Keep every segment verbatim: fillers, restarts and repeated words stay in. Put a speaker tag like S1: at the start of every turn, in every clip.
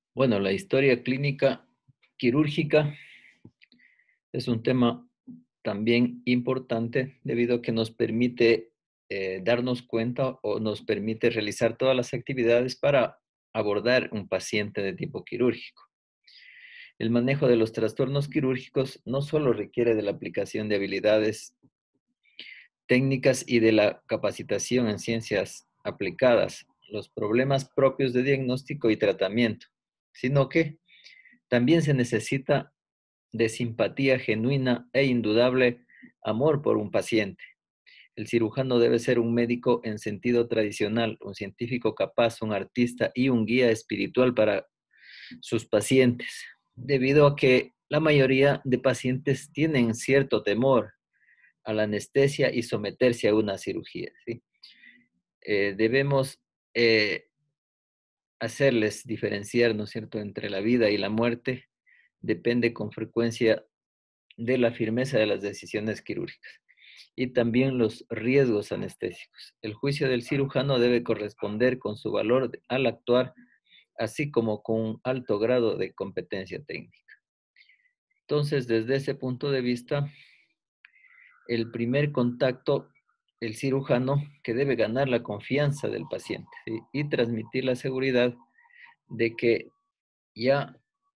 S1: Bueno, la historia clínica quirúrgica es un tema también importante debido a que nos permite eh, darnos cuenta o nos permite realizar todas las actividades para abordar un paciente de tipo quirúrgico. El manejo de los trastornos quirúrgicos no solo requiere de la aplicación de habilidades técnicas y de la capacitación en ciencias aplicadas, los problemas propios de diagnóstico y tratamiento, sino que también se necesita de simpatía genuina e indudable amor por un paciente. El cirujano debe ser un médico en sentido tradicional, un científico capaz, un artista y un guía espiritual para sus pacientes, debido a que la mayoría de pacientes tienen cierto temor a la anestesia y someterse a una cirugía, ¿sí? Eh, debemos eh, hacerles diferenciar, ¿no es cierto?, entre la vida y la muerte, depende con frecuencia de la firmeza de las decisiones quirúrgicas y también los riesgos anestésicos. El juicio del cirujano debe corresponder con su valor al actuar, así como con un alto grado de competencia técnica. Entonces, desde ese punto de vista, el primer contacto, el cirujano, que debe ganar la confianza del paciente, ¿sí?, y transmitir la seguridad de que ya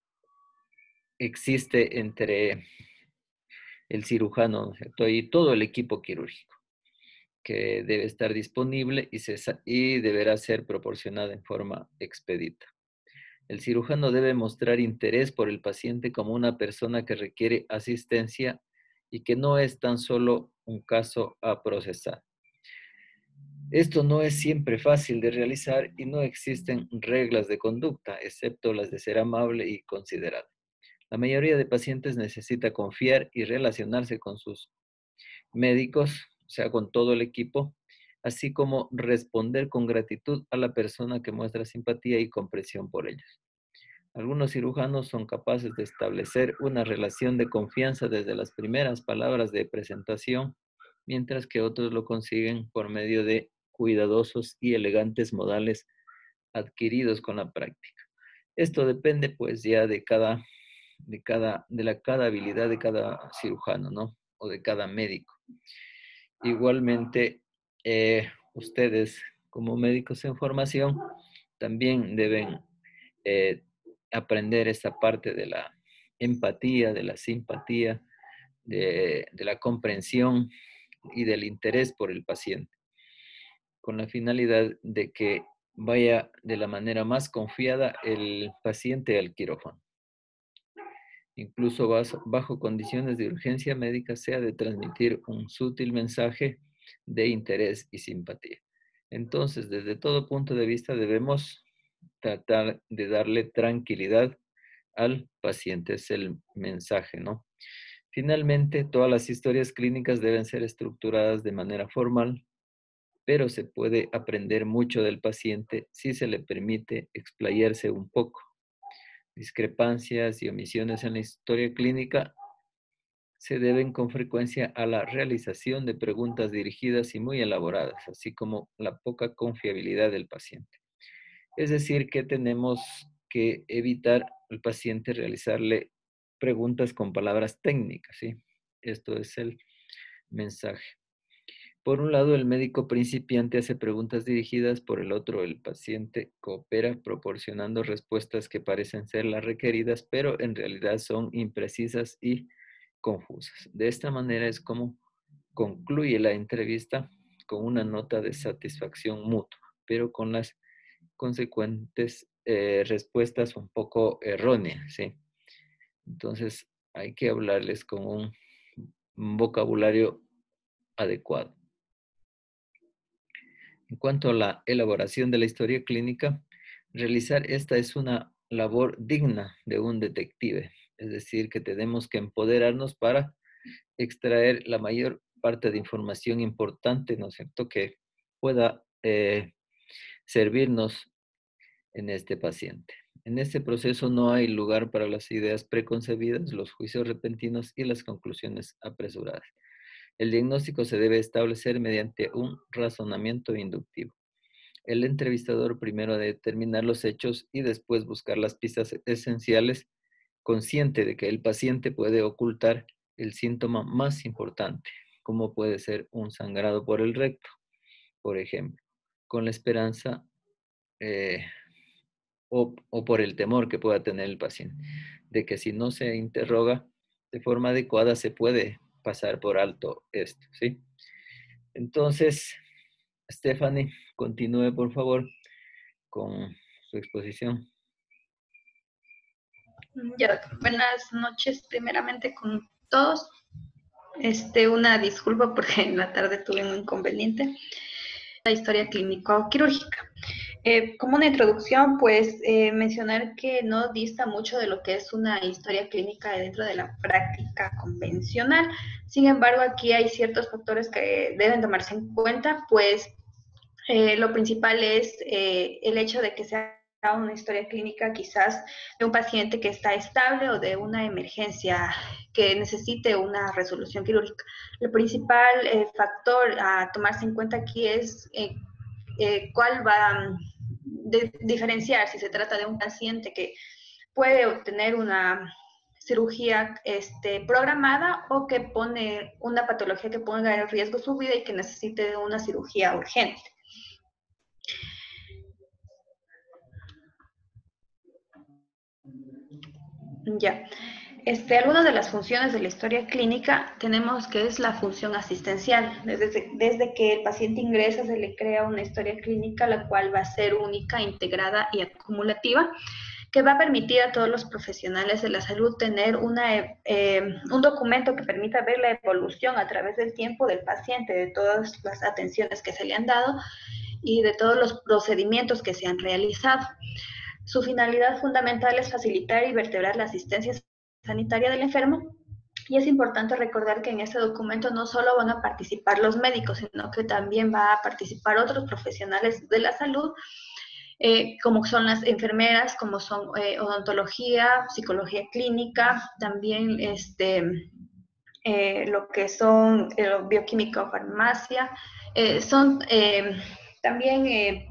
S1: existe entre el cirujano, ¿no es cierto?, y todo el equipo quirúrgico, que debe estar disponible y, se, y deberá ser proporcionada en forma expedita. El cirujano debe mostrar interés por el paciente como una persona que requiere asistencia y que no es tan solo un caso a procesar. Esto no es siempre fácil de realizar y no existen reglas de conducta, excepto las de ser amable y considerado. La mayoría de pacientes necesita confiar y relacionarse con sus médicos, o sea, con todo el equipo, así como responder con gratitud a la persona que muestra simpatía y comprensión por ellos. Algunos cirujanos son capaces de establecer una relación de confianza desde las primeras palabras de presentación, mientras que otros lo consiguen por medio de cuidadosos y elegantes modales adquiridos con la práctica. Esto depende pues ya de cada, de cada, de la cada habilidad de cada cirujano, ¿no? O de cada médico. Igualmente, eh, ustedes como médicos en formación también deben eh, aprender esta parte de la empatía, de la simpatía, de, de la comprensión y del interés por el paciente, con la finalidad de que vaya de la manera más confiada el paciente al quirófano. Incluso bajo condiciones de urgencia médica, sea de transmitir un sutil mensaje de interés y simpatía. Entonces, desde todo punto de vista, debemos tratar de darle tranquilidad al paciente, es el mensaje, ¿no? Finalmente, todas las historias clínicas deben ser estructuradas de manera formal, pero se puede aprender mucho del paciente si se le permite explayarse un poco. Discrepancias y omisiones en la historia clínica se deben con frecuencia a la realización de preguntas dirigidas y muy elaboradas, así como la poca confiabilidad del paciente. Es decir, que tenemos que evitar al paciente realizarle preguntas con palabras técnicas, ¿sí? Esto es el mensaje. Por un lado, el médico principiante hace preguntas dirigidas, por el otro, el paciente coopera proporcionando respuestas que parecen ser las requeridas, pero en realidad son imprecisas y confusas. De esta manera es como concluye la entrevista con una nota de satisfacción mutua, pero con las consecuentes eh, respuestas un poco erróneas, ¿sí? Entonces, hay que hablarles con un, un vocabulario adecuado. En cuanto a la elaboración de la historia clínica, realizar esta es una labor digna de un detective, es decir, que tenemos que empoderarnos para extraer la mayor parte de información importante, ¿no es cierto?, que pueda eh, servirnos en este paciente. En este proceso no hay lugar para las ideas preconcebidas, los juicios repentinos y las conclusiones apresuradas. El diagnóstico se debe establecer mediante un razonamiento inductivo. El entrevistador primero debe determinar los hechos y después buscar las pistas esenciales, consciente de que el paciente puede ocultar el síntoma más importante, como puede ser un sangrado por el recto, por ejemplo, con la esperanza eh, o, o por el temor que pueda tener el paciente, de que si no se interroga de forma adecuada se puede pasar por alto esto, ¿sí? Entonces, Stephanie, continúe por favor con su exposición.
S2: Ya, doctor. Buenas noches primeramente con todos. Este, una disculpa porque en la tarde tuve un inconveniente. La historia clínico-quirúrgica. Eh, como una introducción, pues eh, mencionar que no dista mucho de lo que es una historia clínica dentro de la práctica convencional. Sin embargo, aquí hay ciertos factores que deben tomarse en cuenta, pues eh, lo principal es eh, el hecho de que sea una historia clínica quizás de un paciente que está estable o de una emergencia que necesite una resolución quirúrgica. El principal eh, factor a tomarse en cuenta aquí es eh, eh, cuál va a de, diferenciar si se trata de un paciente que puede obtener una cirugía este, programada o que pone una patología que ponga en riesgo su vida y que necesite una cirugía urgente. Ya. Este, algunas de las funciones de la historia clínica tenemos que es la función asistencial. Desde, desde que el paciente ingresa se le crea una historia clínica la cual va a ser única, integrada y acumulativa, que va a permitir a todos los profesionales de la salud tener una, eh, un documento que permita ver la evolución a través del tiempo del paciente, de todas las atenciones que se le han dado y de todos los procedimientos que se han realizado. Su finalidad fundamental es facilitar y vertebrar la asistencia sanitaria del enfermo, y es importante recordar que en este documento no solo van a participar los médicos, sino que también va a participar otros profesionales de la salud, eh, como son las enfermeras, como son eh, odontología, psicología clínica, también este, eh, lo que son eh, bioquímica o farmacia, eh, son eh, también eh,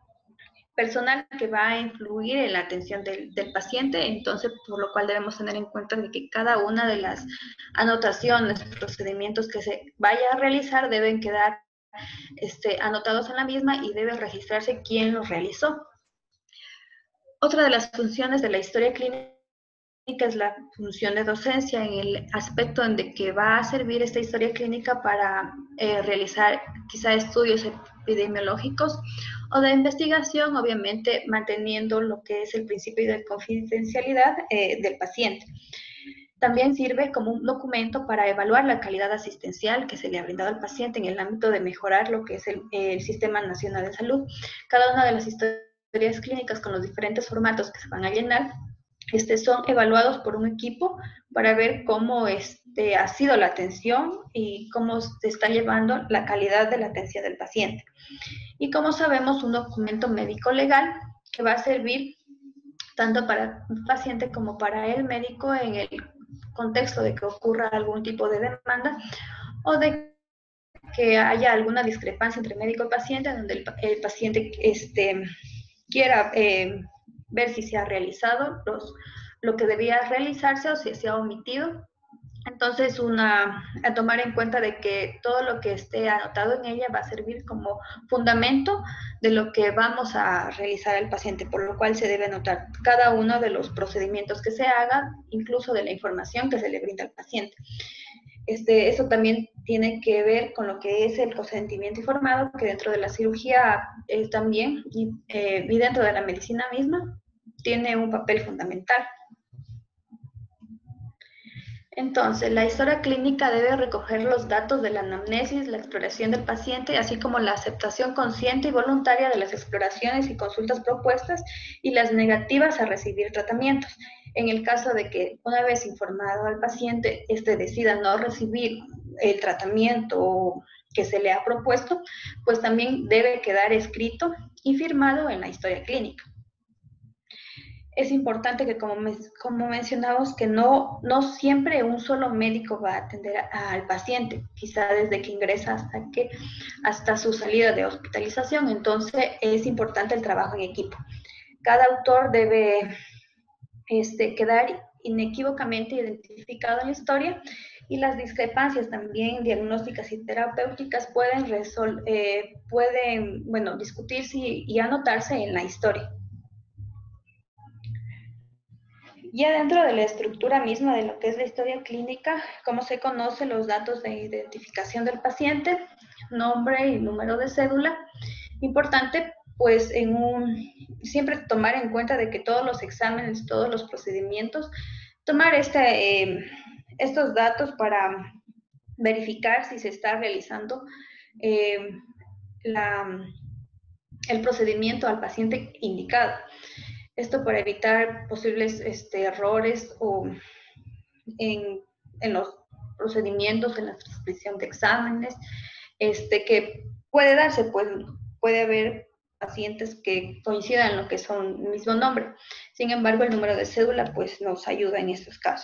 S2: personal que va a influir en la atención del, del, paciente, entonces por lo cual debemos tener en cuenta de que cada una de las anotaciones, procedimientos que se vaya a realizar deben quedar este, anotados en la misma y debe registrarse quién los realizó. Otra de las funciones de la historia clínica es la función de docencia, en el aspecto en de que va a servir esta historia clínica para eh, realizar quizá estudios epidemiológicos o de investigación, obviamente manteniendo lo que es el principio de confidencialidad eh, del paciente. También sirve como un documento para evaluar la calidad asistencial que se le ha brindado al paciente en el ámbito de mejorar lo que es el, el Sistema Nacional de Salud. Cada una de las historias clínicas con los diferentes formatos que se van a llenar Este, son evaluados por un equipo para ver cómo este, ha sido la atención y cómo se está llevando la calidad de la atención del paciente. Y como sabemos, un documento médico legal que va a servir tanto para un paciente como para el médico en el contexto de que ocurra algún tipo de demanda o de que haya alguna discrepancia entre médico y paciente, donde el, el paciente este, quiera eh, ver si se ha realizado los, lo que debía realizarse o si se ha omitido. Entonces, una, a tomar en cuenta de que todo lo que esté anotado en ella va a servir como fundamento de lo que vamos a realizar al paciente, por lo cual se debe anotar cada uno de los procedimientos que se hagan, incluso de la información que se le brinda al paciente. Este, eso también tiene que ver con lo que es el consentimiento informado, que dentro de la cirugía eh, también y, eh, y dentro de la medicina misma tiene un papel fundamental. Entonces, la historia clínica debe recoger los datos de la anamnesis, la exploración del paciente, así como la aceptación consciente y voluntaria de las exploraciones y consultas propuestas y las negativas a recibir tratamientos. En el caso de que una vez informado al paciente, este decida no recibir el tratamiento que se le ha propuesto, pues también debe quedar escrito y firmado en la historia clínica. es importante que, como, me, como mencionamos, que no, no siempre un solo médico va a atender a, al paciente, quizá desde que ingresa hasta, que, hasta su salida de hospitalización. Entonces, es importante el trabajo en equipo. Cada autor debe este, quedar inequívocamente identificado en la historia, y las discrepancias también diagnósticas y terapéuticas pueden, resol eh, pueden bueno, discutirse y, y anotarse en la historia. Ya dentro de la estructura misma de lo que es la historia clínica, como se conoce los datos de identificación del paciente, nombre y número de cédula. Importante, pues, en un, siempre tomar en cuenta de que todos los exámenes, todos los procedimientos, tomar este, eh, estos datos para verificar si se está realizando eh, la, el procedimiento al paciente indicado. Esto para evitar posibles este, errores o en, en, los procedimientos, en la transcripción de exámenes, este, que puede darse, pues puede haber pacientes que coincidan en lo que son el mismo nombre. Sin embargo, el número de cédula pues nos ayuda en estos casos.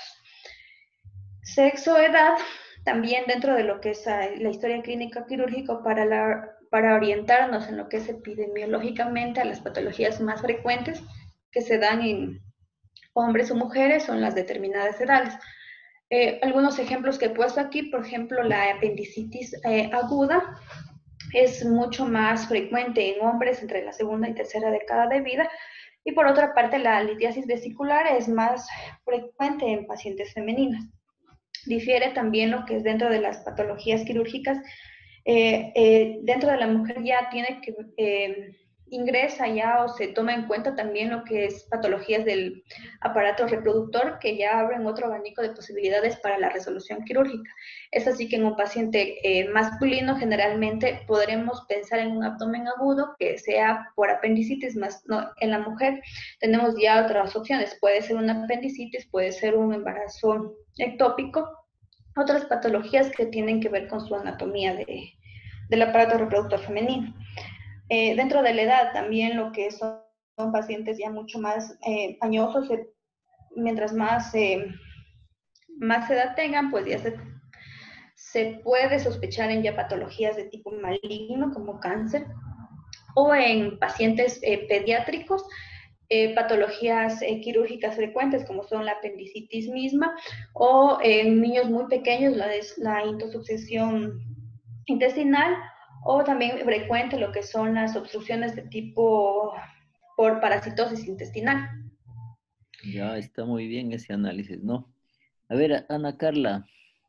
S2: Sexo, edad, también dentro de lo que es la historia clínica quirúrgica, para, la, para orientarnos en lo que es epidemiológicamente a las patologías más frecuentes que se dan en hombres o mujeres son las determinadas edades. Eh, algunos ejemplos que he puesto aquí, por ejemplo, la apendicitis eh, aguda es mucho más frecuente en hombres entre la segunda y tercera década de vida, y por otra parte la litiasis vesicular es más frecuente en pacientes femeninas. Difiere también lo que es dentro de las patologías quirúrgicas. Eh, eh, dentro de la mujer ya tiene que eh, ingresa ya o se toma en cuenta también lo que es patologías del aparato reproductor, que ya abren otro abanico de posibilidades para la resolución quirúrgica. Es así que en un paciente eh, masculino generalmente podremos pensar en un abdomen agudo que sea por apendicitis, más no, en la mujer tenemos ya otras opciones, puede ser una apendicitis, puede ser un embarazo ectópico, otras patologías que tienen que ver con su anatomía de, del aparato reproductor femenino. Eh, dentro de la edad también lo que son, son pacientes ya mucho más eh, añosos, eh, mientras más, eh, más edad tengan, pues ya se, se puede sospechar en ya patologías de tipo maligno como cáncer, o en pacientes eh, pediátricos, eh, patologías eh, quirúrgicas frecuentes como son la apendicitis misma, o en niños muy pequeños la, la intosucesión intestinal, o también frecuente lo que son las obstrucciones de tipo por parasitosis intestinal.
S1: Ya está muy bien ese análisis, ¿no? A ver, Ana Carla,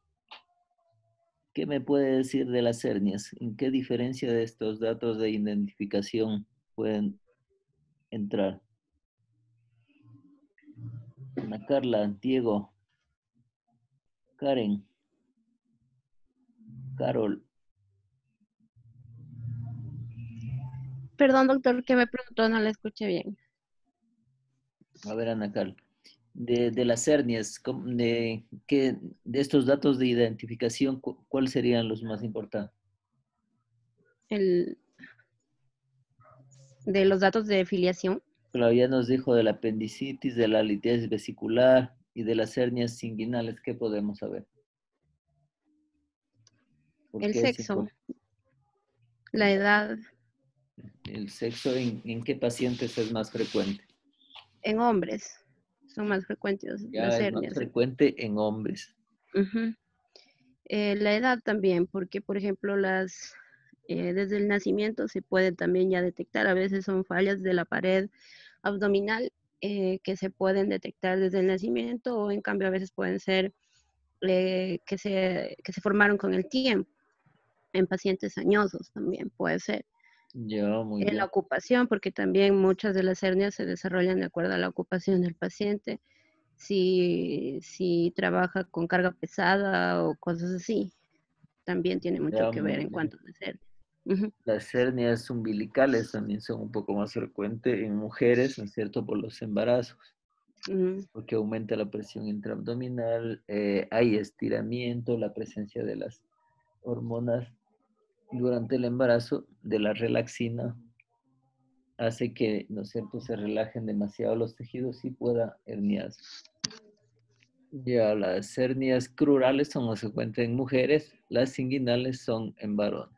S1: ¿qué me puede decir de las hernias? ¿En qué diferencia de estos datos de identificación pueden entrar? Ana Carla, Diego, Karen, Carol.
S3: Perdón, doctor, que me preguntó, no la escuché bien.
S1: A ver, Ana Carla, de, de las hernias, de, ¿qué, de estos datos de identificación, ¿cuáles serían los más importantes?
S3: El, de los datos de filiación.
S1: Claro, ya nos dijo de la apendicitis, de la litiasis vesicular y de las hernias inguinales. ¿Qué podemos saber?
S3: El sexo, la edad.
S1: ¿El sexo en, en qué pacientes es más frecuente?
S3: En hombres son más frecuentes
S1: Ya
S3: las
S1: es
S3: hernias.
S1: más frecuente en hombres.
S3: Uh-huh. Eh, la edad también, porque por ejemplo las eh, desde el nacimiento se puede también ya detectar, a veces son fallas de la pared abdominal eh, que se pueden detectar desde el nacimiento, o en cambio a veces pueden ser eh, que, se, que se formaron con el tiempo. En pacientes añosos también puede ser.
S1: Ya, muy
S3: En
S1: bien.
S3: la ocupación, porque también muchas de las hernias se desarrollan de acuerdo a la ocupación del paciente. Si, si trabaja con carga pesada o cosas así, también tiene mucho
S1: Ya,
S3: que
S1: muy
S3: ver en
S1: bien.
S3: cuanto a las hernias. Uh-huh.
S1: Las hernias umbilicales también son un poco más frecuentes en mujeres, ¿no es cierto?, por los embarazos. Uh-huh. Porque aumenta la presión intraabdominal, eh, hay estiramiento, la presencia de las hormonas durante el embarazo, de la relaxina, hace que, ¿no es cierto?, se relajen demasiado los tejidos y pueda herniarse. Ya las hernias crurales son las que se encuentran en mujeres, las inguinales son en varones.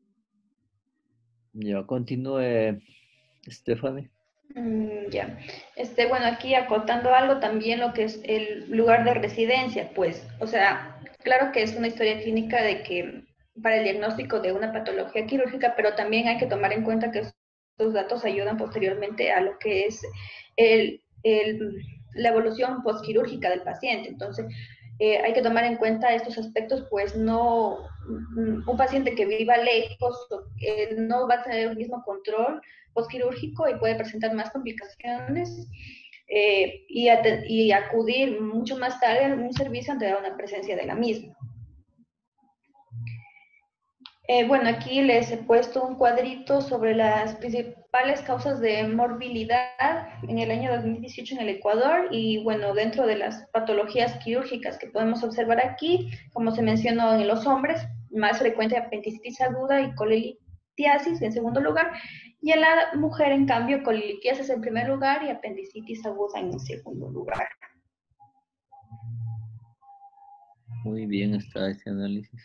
S1: Ya, continúe, Stephanie.
S2: Mm, ya. Este, bueno, aquí acotando algo también lo que es el lugar de residencia, pues, o sea, claro que es una historia clínica de que para el diagnóstico de una patología quirúrgica, pero también hay que tomar en cuenta que estos datos ayudan posteriormente a lo que es el, el, la evolución postquirúrgica del paciente. Entonces, eh, hay que tomar en cuenta estos aspectos, pues no, un paciente que viva lejos eh, no va a tener el mismo control postquirúrgico y puede presentar más complicaciones eh, y, y acudir mucho más tarde a un servicio ante una presencia de la misma. Eh, bueno, aquí les he puesto un cuadrito sobre las principales causas de morbilidad en el año dos mil dieciocho en el Ecuador y bueno, dentro de las patologías quirúrgicas que podemos observar aquí, como se mencionó en los hombres, más frecuente apendicitis aguda y colelitiasis en segundo lugar, y en la mujer, en cambio, colelitiasis en primer lugar y apendicitis aguda en segundo lugar.
S1: Muy bien está ese análisis.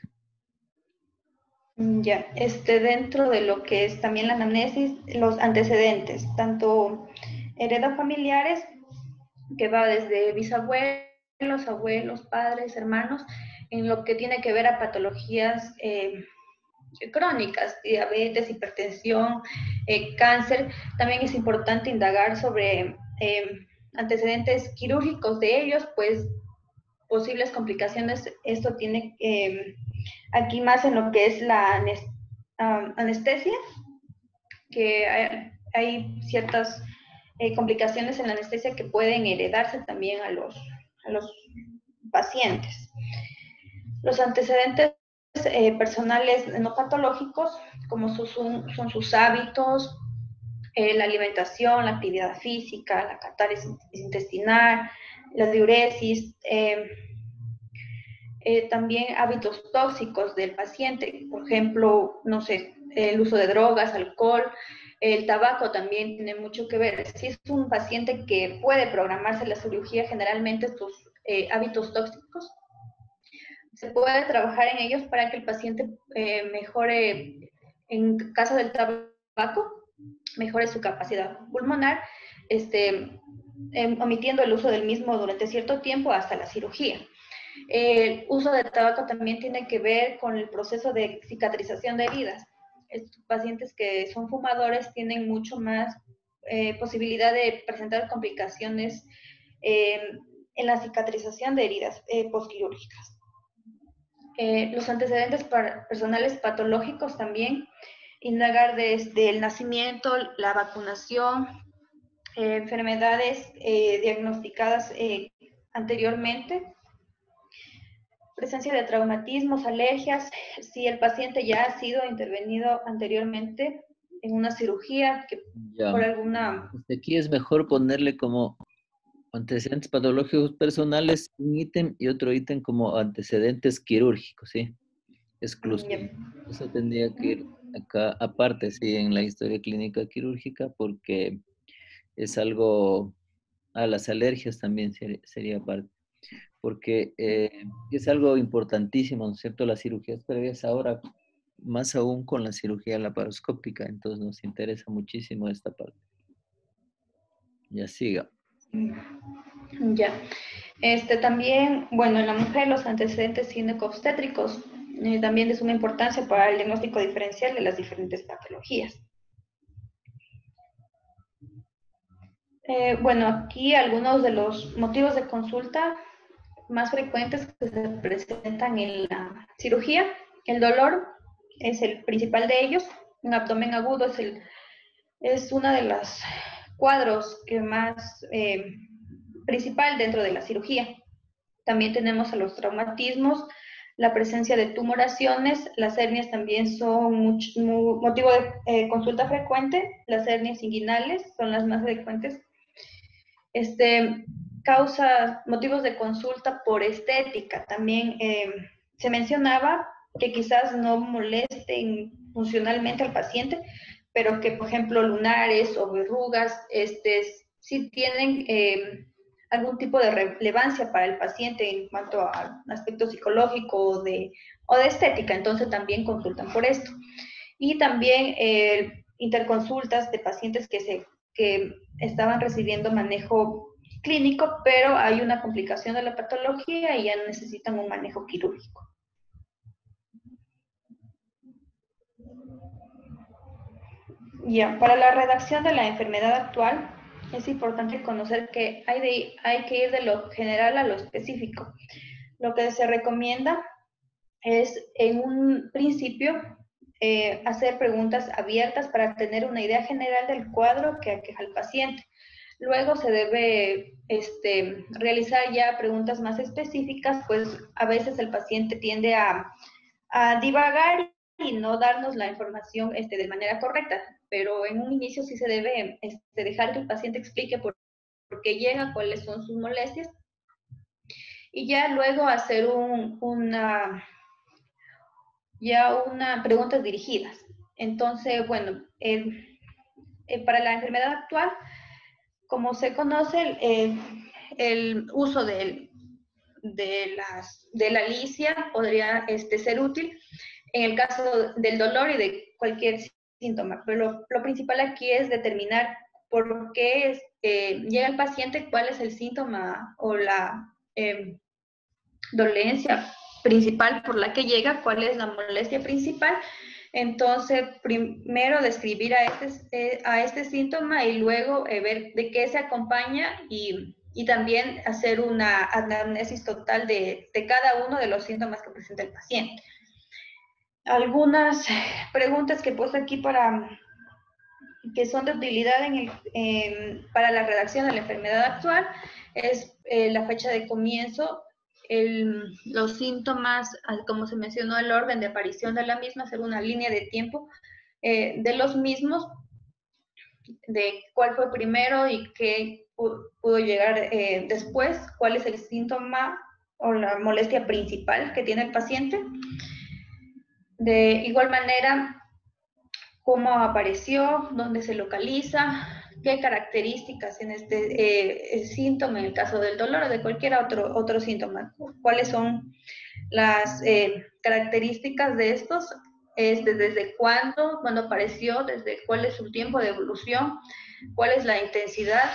S2: Ya, este, dentro de lo que es también la anamnesis, los antecedentes, tanto heredofamiliares, que va desde bisabuelos, abuelos, padres, hermanos, en lo que tiene que ver a patologías eh, crónicas, diabetes, hipertensión, eh, cáncer. También es importante indagar sobre eh, antecedentes quirúrgicos de ellos, pues posibles complicaciones. Esto tiene eh, aquí más en lo que es la um, anestesia, que hay, hay ciertas eh, complicaciones en la anestesia que pueden heredarse también a los, a los pacientes. Los antecedentes eh, personales no patológicos, como su, son, son sus hábitos, eh, la alimentación, la actividad física, la catáresis intestinal, la diuresis, eh, Eh, también hábitos tóxicos del paciente, por ejemplo, no sé, el uso de drogas, alcohol, el tabaco también tiene mucho que ver. Si es un paciente que puede programarse la cirugía, generalmente estos eh, hábitos tóxicos, se puede trabajar en ellos para que el paciente eh, mejore, en caso del tabaco, mejore su capacidad pulmonar, este, eh, omitiendo el uso del mismo durante cierto tiempo hasta la cirugía. El uso de tabaco también tiene que ver con el proceso de cicatrización de heridas. Estos pacientes que son fumadores tienen mucho más eh, posibilidad de presentar complicaciones eh, en la cicatrización de heridas eh, postquirúrgicas. Eh, los antecedentes personales patológicos también, indagar desde el nacimiento, la vacunación, eh, enfermedades eh, diagnosticadas eh, anteriormente, presencia de traumatismos, alergias, si el paciente ya ha sido intervenido anteriormente en una cirugía que
S1: ya.
S2: por alguna...
S1: Aquí es mejor ponerle como antecedentes patológicos personales un ítem y otro ítem como antecedentes quirúrgicos, ¿sí? Exclusivo.
S2: Yep.
S1: Eso tendría que ir acá aparte, sí, en la historia clínica quirúrgica, porque es algo, a las alergias también ser, sería parte, porque eh, es algo importantísimo, ¿no es cierto? Las cirugías previas ahora, más aún con la cirugía laparoscópica, entonces nos interesa muchísimo esta parte. Ya siga.
S2: Ya. Este también, bueno, en la mujer los antecedentes ginecobstétricos eh, también de suma importancia para el diagnóstico diferencial de las diferentes patologías. Eh, bueno, aquí algunos de los motivos de consulta más frecuentes que se presentan en la cirugía. El dolor es el principal de ellos. Un abdomen agudo es, el, es uno de los cuadros que más eh, principal dentro de la cirugía. También tenemos a los traumatismos, la presencia de tumoraciones. Las hernias también son mucho, muy, motivo de eh, consulta frecuente. Las hernias inguinales son las más frecuentes. Este, causa motivos de consulta por estética. También eh, se mencionaba que quizás no molesten funcionalmente al paciente, pero que, por ejemplo, lunares o verrugas, este, sí tienen eh, algún tipo de relevancia para el paciente en cuanto a aspecto psicológico o de, o de estética, entonces también consultan por esto. Y también eh, interconsultas de pacientes que, se, que estaban recibiendo manejo clínico, pero hay una complicación de la patología y ya necesitan un manejo quirúrgico. Ya, para la redacción de la enfermedad actual, es importante conocer que hay, de, hay que ir de lo general a lo específico. Lo que se recomienda es, en un principio, eh, hacer preguntas abiertas para tener una idea general del cuadro que aqueja al paciente. Luego se debe este, realizar ya preguntas más específicas, pues a veces el paciente tiende a, a divagar y no darnos la información este, de manera correcta, pero en un inicio sí se debe este, dejar que el paciente explique por, por qué llega, cuáles son sus molestias, y ya luego hacer un, una, ya una preguntas dirigidas. Entonces, bueno, eh, eh, para la enfermedad actual, como se conoce, el, el uso de, de, las, de la licia podría este, ser útil en el caso del dolor y de cualquier síntoma, pero lo, lo principal aquí es determinar por qué es, eh, llega el paciente, cuál es el síntoma o la eh, dolencia principal por la que llega, cuál es la molestia principal. Entonces, primero describir a este, eh, a este síntoma y luego eh, ver de qué se acompaña y, y también hacer una anamnesis total de, de cada uno de los síntomas que presenta el paciente. Algunas preguntas que he puesto aquí para, que son de utilidad en el, eh, para la redacción de la enfermedad actual es eh, la fecha de comienzo, el, los síntomas, como se mencionó, el orden de aparición de la misma, hacer una línea de tiempo eh, de los mismos, de cuál fue primero y qué pudo llegar eh, después, cuál es el síntoma o la molestia principal que tiene el paciente. De igual manera, cómo apareció, dónde se localiza, qué características tiene este eh, síntoma en el caso del dolor o de cualquier otro, otro síntoma, cuáles son las eh, características de estos, este, desde cuándo, cuándo apareció, desde cuál es su tiempo de evolución, cuál es la intensidad,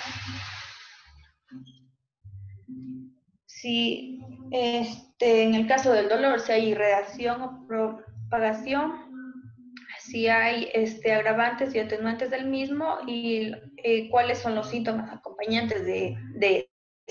S2: si este, en el caso del dolor, si hay irradiación o propagación, si hay este, agravantes y atenuantes del mismo y eh, cuáles son los síntomas acompañantes de, de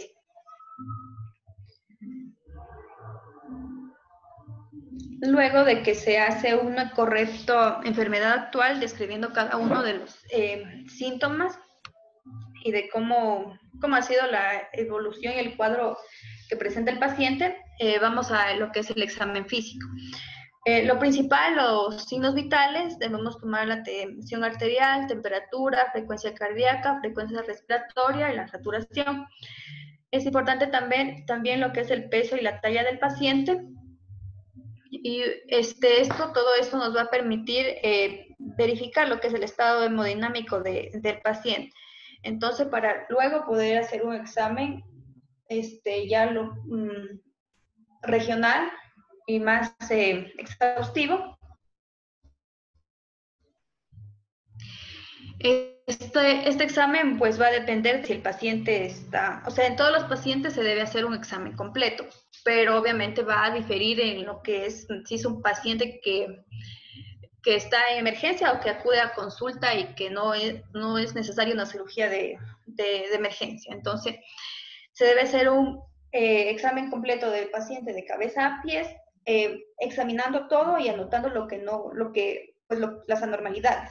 S2: Luego de que se hace una correcta enfermedad actual, describiendo cada uno de los eh, síntomas y de cómo, cómo ha sido la evolución y el cuadro que presenta el paciente, eh, vamos a lo que es el examen físico. Eh, lo principal, los signos vitales, debemos tomar la tensión arterial, temperatura, frecuencia cardíaca, frecuencia respiratoria y la saturación. Es importante también, también lo que es el peso y la talla del paciente. Y este, esto, todo esto nos va a permitir eh, verificar lo que es el estado hemodinámico de, del paciente. Entonces, para luego poder hacer un examen este, ya lo, mmm, regional y más eh, exhaustivo. Este, este examen pues va a depender si el paciente está, o sea, en todos los pacientes se debe hacer un examen completo, pero obviamente va a diferir en lo que es, si es un paciente que, que está en emergencia o que acude a consulta y que no es, no es necesaria una cirugía de, de, de emergencia. Entonces, se debe hacer un eh, examen completo del paciente de cabeza a pies, eh, examinando todo y anotando lo que no, lo que, pues lo, las anormalidades.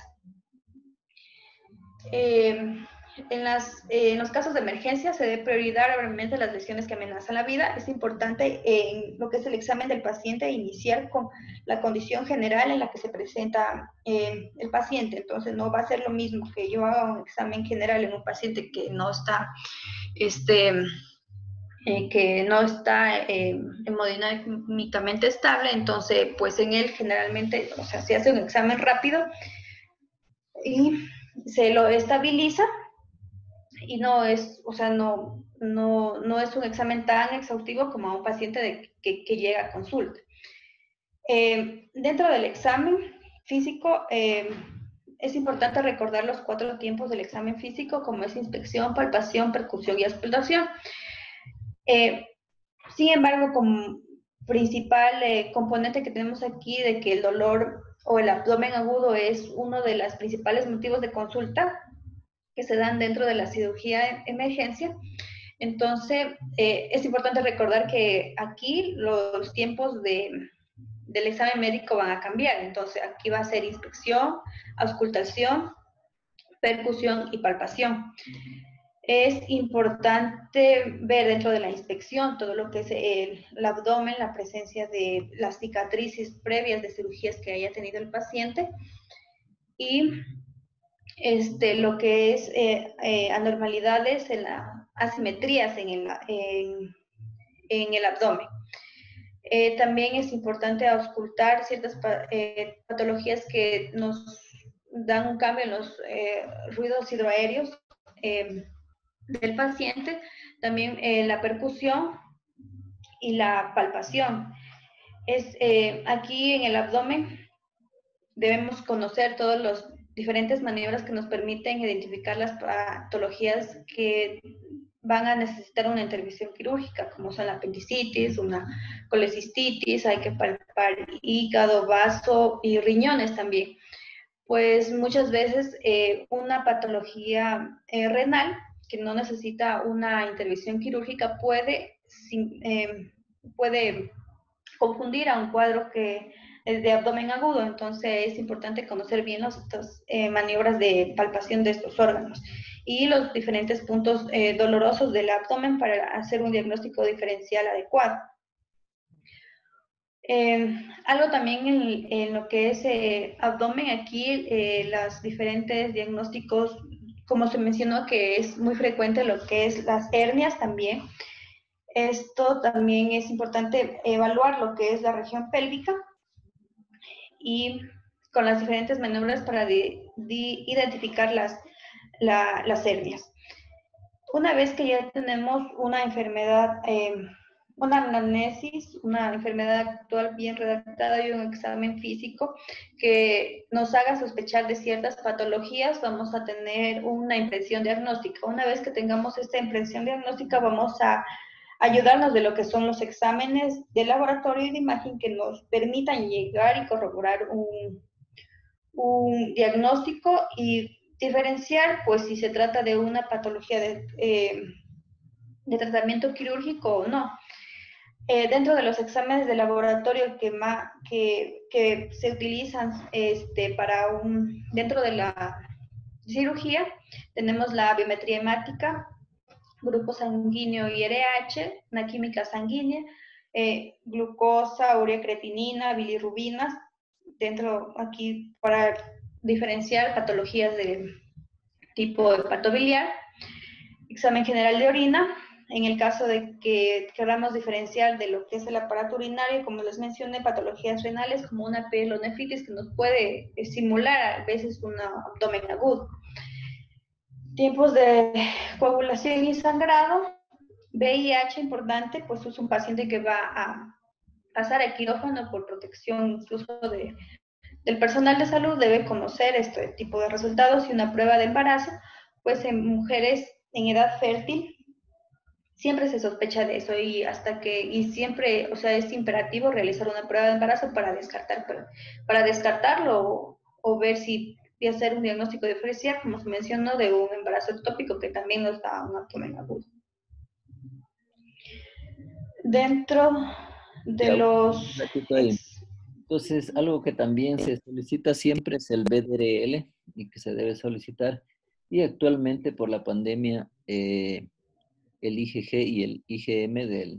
S2: Eh, en, las, eh, en los casos de emergencia se debe priorizar obviamente las lesiones que amenazan la vida. Es importante en lo que es el examen del paciente iniciar con la condición general en la que se presenta eh, el paciente. Entonces no va a ser lo mismo que yo haga un examen general en un paciente que no está este, eh, que no está eh, hemodinámicamente estable. Entonces pues en él generalmente, o sea, se hace un examen rápido y se lo estabiliza y no es, o sea, no, no, no es un examen tan exhaustivo como a un paciente de, que, que llega a consulta. Eh, dentro del examen físico, eh, es importante recordar los cuatro tiempos del examen físico, como es inspección, palpación, percusión y auscultación. Eh, sin embargo, como principal eh, componente que tenemos aquí de que el dolor o el abdomen agudo es uno de los principales motivos de consulta que se dan dentro de la cirugía de emergencia. Entonces, eh, es importante recordar que aquí los tiempos de, del examen médico van a cambiar. Entonces, aquí va a ser inspección, auscultación, percusión y palpación. Es importante ver dentro de la inspección todo lo que es el, el abdomen, la presencia de las cicatrices previas de cirugías que haya tenido el paciente y este, lo que es eh, eh, anormalidades en la asimetrías en el, en, en el abdomen. Eh, también es importante auscultar ciertas eh, patologías que nos dan un cambio en los eh, ruidos hidroaéreos eh, del paciente, también eh, la percusión y la palpación. Es, eh, aquí en el abdomen debemos conocer todas las diferentes maniobras que nos permiten identificar las patologías que van a necesitar una intervención quirúrgica, como son la apendicitis, una colecistitis, hay que palpar hígado, vaso y riñones también. Pues muchas veces eh, una patología eh, renal que no necesita una intervención quirúrgica puede, eh, puede confundir a un cuadro que es de abdomen agudo, entonces es importante conocer bien las eh, maniobras de palpación de estos órganos y los diferentes puntos eh, dolorosos del abdomen para hacer un diagnóstico diferencial adecuado. Eh, algo también en, en, lo que es eh, abdomen, aquí eh, los diferentes diagnósticos, como se mencionó que es muy frecuente lo que es las hernias también. Esto también es importante evaluar lo que es la región pélvica y con las diferentes maniobras para de, de identificar las, la, las hernias. Una vez que ya tenemos una enfermedad, eh, una anamnesis, una enfermedad actual bien redactada y un examen físico que nos haga sospechar de ciertas patologías, vamos a tener una impresión diagnóstica. Una vez que tengamos esta impresión diagnóstica, vamos a ayudarnos de lo que son los exámenes de laboratorio y de imagen que nos permitan llegar y corroborar un, un diagnóstico y diferenciar, pues, si se trata de una patología de, eh, de tratamiento quirúrgico o no. Eh, dentro de los exámenes de laboratorio que, ma, que, que se utilizan este, para un, dentro de la cirugía, tenemos la biometría hemática, grupo sanguíneo y R H, una química sanguínea, eh, glucosa, ureacreatinina, bilirrubinas, dentro aquí para diferenciar patologías de tipo hepatobiliar, examen general de orina, en el caso de que queramos diferenciar de lo que es el aparato urinario, como les mencioné, patologías renales como una pielonefritis que nos puede simular a veces un abdomen agudo. Tiempos de coagulación y sangrado, V I H importante, pues es un paciente que va a pasar a quirófano por protección incluso de, del personal de salud, debe conocer este tipo de resultados y una prueba de embarazo, pues en mujeres en edad fértil siempre se sospecha de eso y hasta que, y siempre, o sea, es imperativo realizar una prueba de embarazo para descartar, para, para descartarlo o, o ver si y hacer un diagnóstico diferencial, como se mencionó, de un embarazo ectópico que también nos da un abdomen agudo. Dentro de
S1: Ya,
S2: los...
S1: Entonces, algo que también se solicita siempre es el B D R L y que se debe solicitar. Y actualmente por la pandemia, eh, el I G G y el I G M del,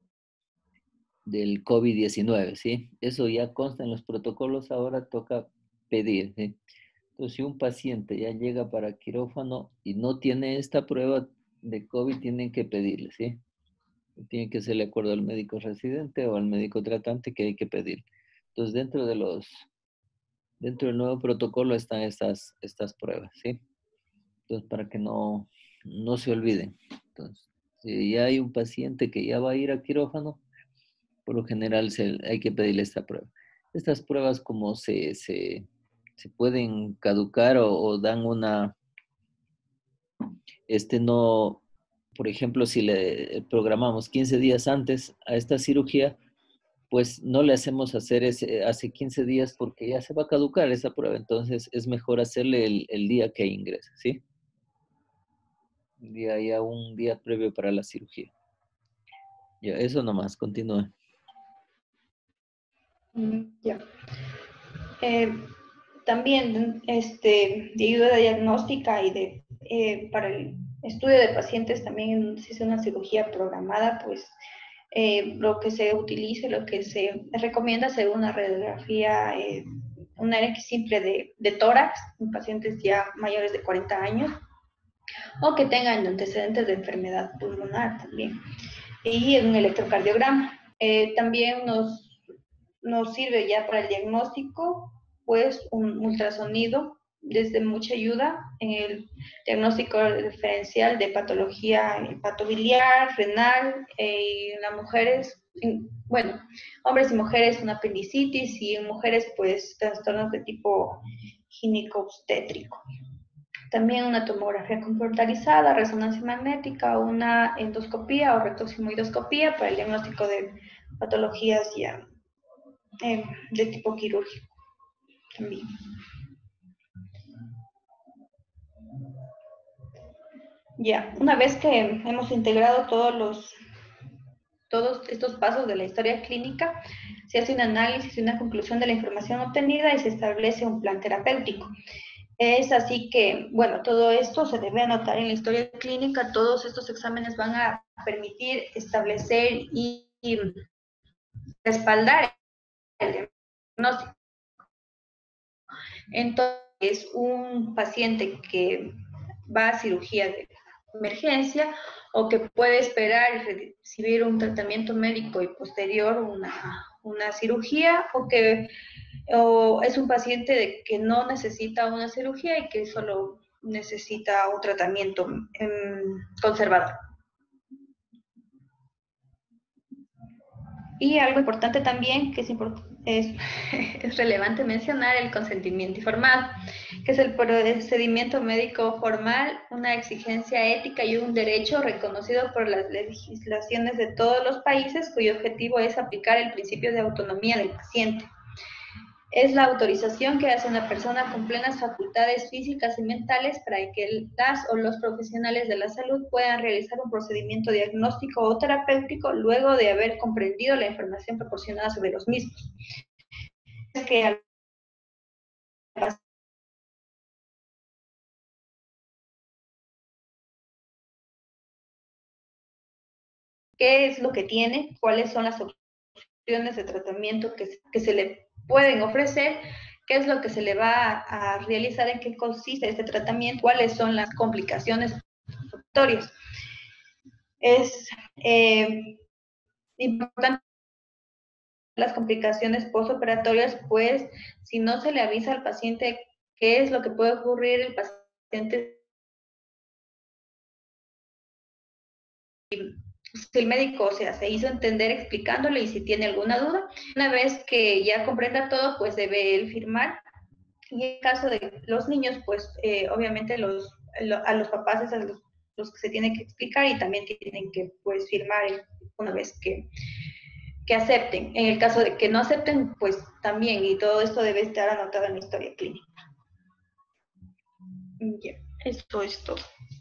S1: del COVID diecinueve, ¿sí? Eso ya consta en los protocolos, ahora toca pedir, ¿sí? Entonces, si un paciente ya llega para quirófano y no tiene esta prueba de COVID, tienen que pedirle, ¿sí? Tiene que ser de acuerdo al médico residente o al médico tratante que hay que pedir. Entonces, dentro de los, dentro del nuevo protocolo están estas, estas pruebas, ¿sí? Entonces, para que no, no se olviden. Entonces, si ya hay un paciente que ya va a ir a quirófano, por lo general se, hay que pedirle esta prueba. Estas pruebas como se, se, se pueden caducar o, o dan una, este no, por ejemplo, si le programamos quince días antes a esta cirugía, pues no le hacemos hacer ese, hace quince días porque ya se va a caducar esa prueba. Entonces es mejor hacerle el, el día que ingresa, ¿sí? Un día ya, un día previo para la cirugía. Ya, eso nomás, continúa.
S2: Mm, Ya. Eh, también este, de ayuda diagnóstica y de, eh, para el estudio de pacientes también si es una cirugía programada, pues eh, lo que se utilice, lo que se recomienda hacer una radiografía, eh, una X simple de, de tórax en pacientes ya mayores de cuarenta años o que tengan antecedentes de enfermedad pulmonar también. Y un electrocardiograma. Eh, también nos, nos sirve ya para el diagnóstico, pues un ultrasonido, desde mucha ayuda en el diagnóstico diferencial de patología hepatobiliar, renal, eh, en las mujeres, en, bueno, hombres y mujeres una apendicitis y en mujeres pues trastornos de tipo gineco-obstétrico. También una tomografía computarizada, resonancia magnética, una endoscopía o rectosigmoidoscopía para el diagnóstico de patologías ya eh, de tipo quirúrgico también. Ya, una vez que hemos integrado todos los todos estos pasos de la historia clínica, se hace un análisis y una conclusión de la información obtenida y se establece un plan terapéutico. Es así que, bueno, todo esto se debe anotar en la historia clínica, todos estos exámenes van a permitir establecer y, y respaldar el diagnóstico. Entonces, un paciente que va a cirugía de emergencia o que puede esperar y recibir un tratamiento médico y posterior una, una cirugía o que o es un paciente de que no necesita una cirugía y que solo necesita un tratamiento eh, conservador. Y algo importante también, que es, es, es relevante mencionar, el consentimiento informado, que es el procedimiento médico formal, una exigencia ética y un derecho reconocido por las legislaciones de todos los países, cuyo objetivo es aplicar el principio de autonomía del paciente. Es la autorización que hace una persona con plenas facultades físicas y mentales para que las o los profesionales de la salud puedan realizar un procedimiento diagnóstico o terapéutico luego de haber comprendido la información proporcionada sobre los mismos. Es que al qué es lo que tiene, cuáles son las opciones de tratamiento que, que se le pueden ofrecer, qué es lo que se le va a, a realizar, en qué consiste este tratamiento, cuáles son las complicaciones operatorias. Es eh, importante las complicaciones postoperatorias, pues si no se le avisa al paciente qué es lo que puede ocurrir, el paciente, si el médico, o sea, se hizo entender explicándole y si tiene alguna duda, una vez que ya comprenda todo, pues debe él firmar. Y en el caso de los niños, pues eh, obviamente los, lo, a los papás es a los, los que se tienen que explicar y también tienen que pues firmar una vez que, que acepten. En el caso de que no acepten, pues también, y todo esto debe estar anotado en la historia clínica. Ya, esto es todo.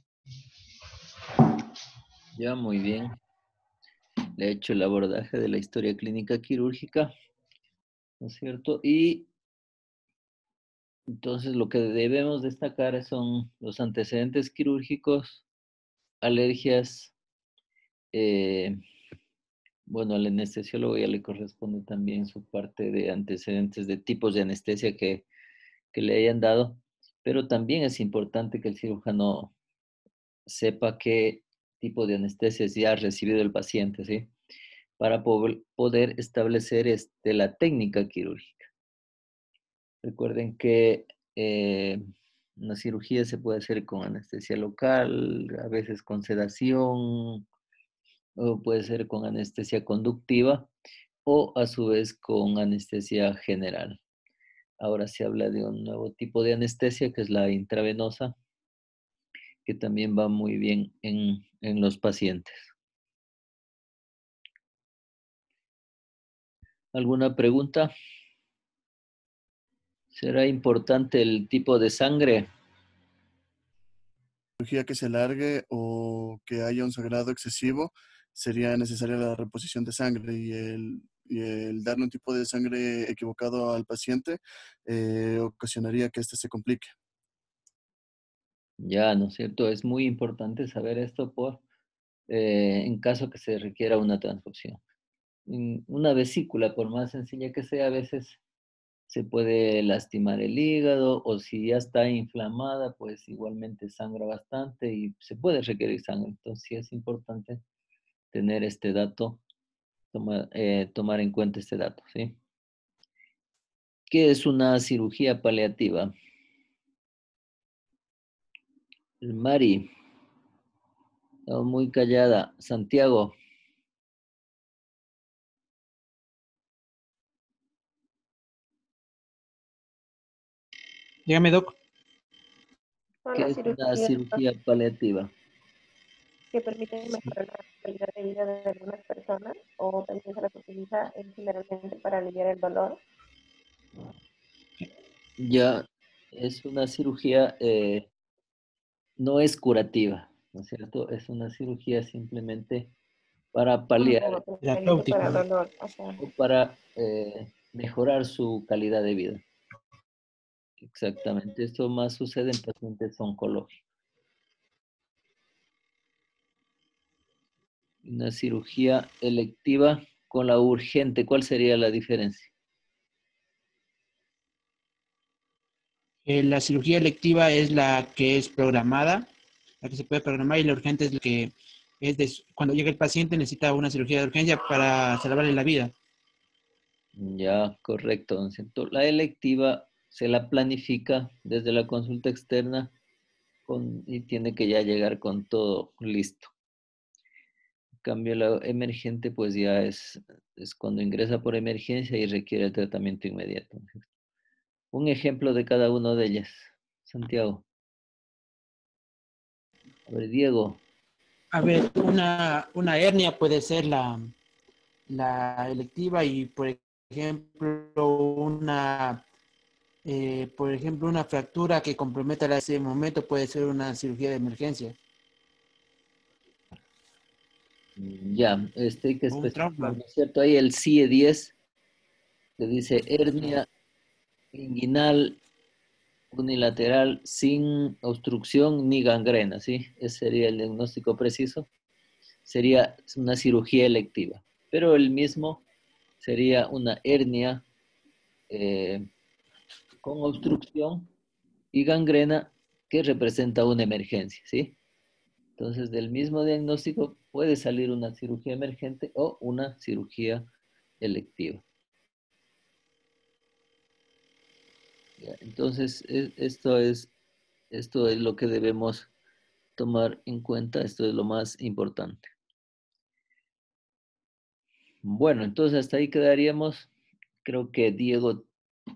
S1: Ya, muy bien. Le he hecho el abordaje de la historia clínica quirúrgica, ¿no es cierto? Y entonces lo que debemos destacar son los antecedentes quirúrgicos, alergias, eh, bueno, al anestesiólogo ya le corresponde también su parte de antecedentes de tipos de anestesia que, que le hayan dado, pero también es importante que el cirujano sepa qué tipo de anestesias ya ha recibido el paciente, ¿sí? Para poder establecer este, la técnica quirúrgica. Recuerden que eh, una cirugía se puede hacer con anestesia local, a veces con sedación, o puede ser con anestesia conductiva, o a su vez con anestesia general. Ahora se habla de un nuevo tipo de anestesia, que es la intravenosa, que también va muy bien en, en los pacientes. ¿Alguna pregunta? ¿Será importante el tipo de sangre?
S4: Cirugía que se alargue o que haya un sangrado excesivo, sería necesaria la reposición de sangre y el, y el darle un tipo de sangre equivocado al paciente eh, ocasionaría que éste se complique.
S1: Ya, ¿no es cierto? Es muy importante saber esto por, eh, en caso que se requiera una transfusión. En una vesícula, por más sencilla que sea, a veces se puede lastimar el hígado o si ya está inflamada, pues igualmente sangra bastante y se puede requerir sangre. Entonces sí es importante tener este dato, toma- eh, tomar en cuenta este dato, ¿sí? ¿Qué es una cirugía paliativa? Mari, estaba muy callada. Santiago,
S5: Dígame, Doc.
S6: Son
S1: ¿qué
S6: las
S1: es una
S6: cirugías
S1: cirugía paliativa?
S6: que permiten mejorar la calidad de vida de algunas personas o también se las utiliza eh, generalmente para aliviar el dolor.
S1: Ya es una cirugía, eh, no es curativa, ¿no es cierto? Es una cirugía simplemente para
S6: Como
S1: paliar
S6: se realiza
S5: Terapéutico.
S6: para el dolor. O sea,
S1: o para eh, mejorar su calidad de vida. Exactamente, esto más sucede en pacientes oncológicos. Una cirugía electiva con la urgente, ¿cuál sería la diferencia?
S5: Eh, la cirugía electiva es la que es programada, la que se puede programar, y la urgente es la que es de, cuando llega el paciente necesita una cirugía de urgencia para salvarle la vida.
S1: Ya, correcto, ¿no es cierto? La electiva se la planifica desde la consulta externa con, y tiene que ya llegar con todo listo. En cambio, la emergente, pues ya es, es cuando ingresa por emergencia y requiere el tratamiento inmediato, ¿no es cierto? Un ejemplo de cada una de ellas, Santiago. A ver, Diego.
S5: A ver, una, una hernia puede ser la, la electiva y, por ejemplo, una, eh, por ejemplo, una fractura que comprometa a ese momento puede ser una cirugía de emergencia
S1: Ya, este hay que
S5: o un
S1: especificar,
S5: trauma.
S1: ¿no es cierto? Ahí el C I E diez que dice hernia inguinal unilateral sin obstrucción ni gangrena, ¿sí? Ese sería el diagnóstico preciso. Sería una cirugía electiva, pero el mismo sería una hernia eh, con obstrucción y gangrena que representa una emergencia, ¿sí? Entonces, del mismo diagnóstico puede salir una cirugía emergente o una cirugía electiva. Ya, entonces, e- esto es, esto es lo que debemos tomar en cuenta, esto es lo más importante. Bueno, entonces hasta ahí quedaríamos. Creo que Diego,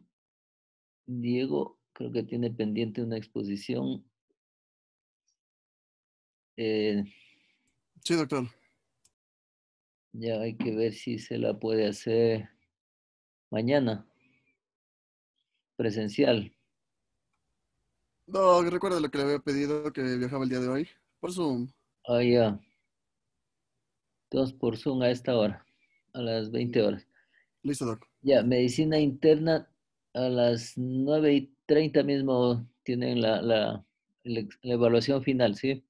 S1: Diego, creo que tiene pendiente una exposición. Eh,
S4: Sí, doctor.
S1: ya hay que ver si se la puede hacer mañana, presencial.
S4: No, recuerda lo que le había pedido, que viajaba el día de hoy. Por Zoom.
S1: Ah, ya, dos por Zoom a esta hora, a las veinte horas.
S4: Listo, doc.
S1: Ya, medicina interna a las nueve y treinta mismo tienen la, la, la evaluación final, ¿sí?